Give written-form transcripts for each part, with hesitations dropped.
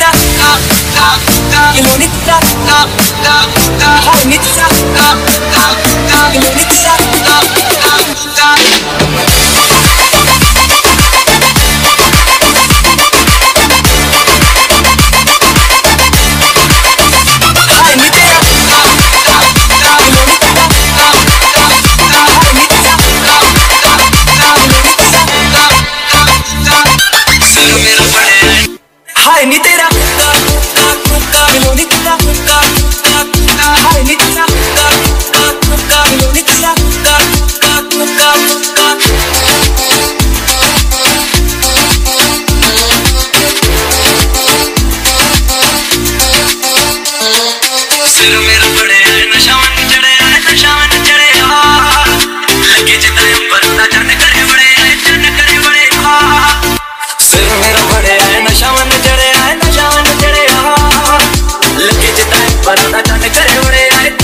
तेरा ये लोनी तेरा हाय नी तेरा ये लोनी तेरा हाय नी तेरा मिलो नी तेरा हाय नी तेरा मिलो नी तेरा सिर मेरा बड़े नशा मन चढ़े लगे जितना ऊपर ना चढ़ करे बड़े सिर मेरा बड़े नशा मन चढ़े लगे जितना ऊपर ना चढ़ करे बड़े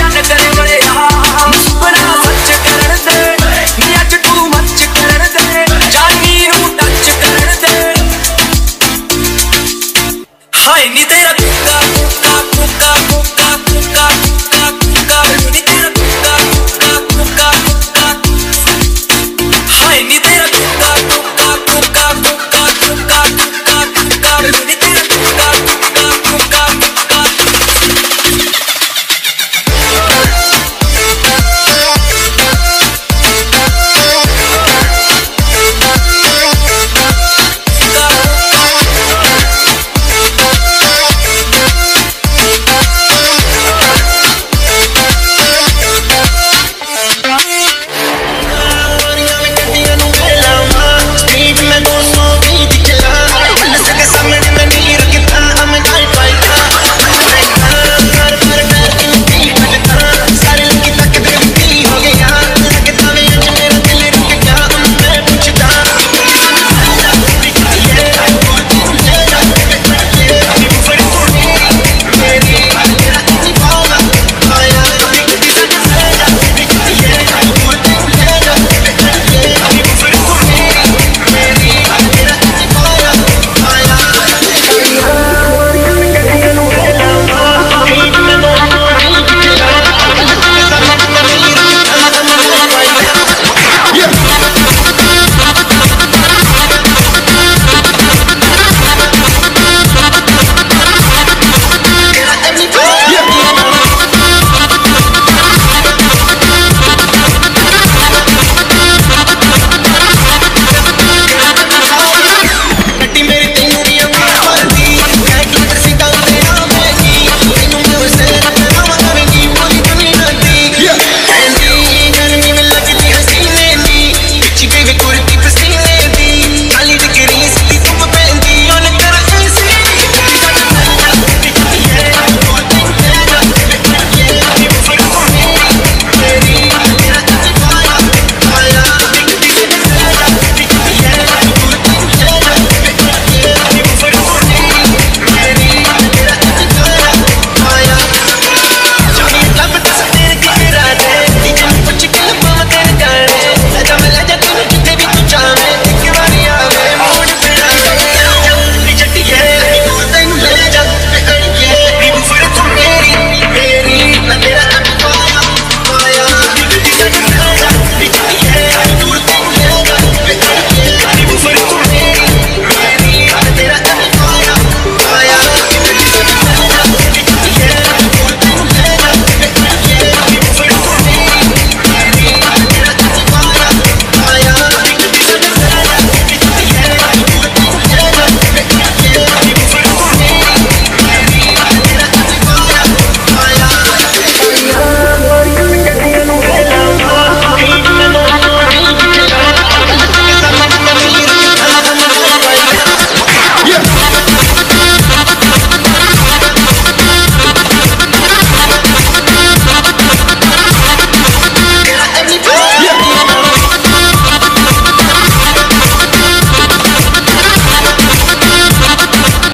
बड़ा सच कर दे अच तू मच कर दे जानी नू टच कर दे हाय नी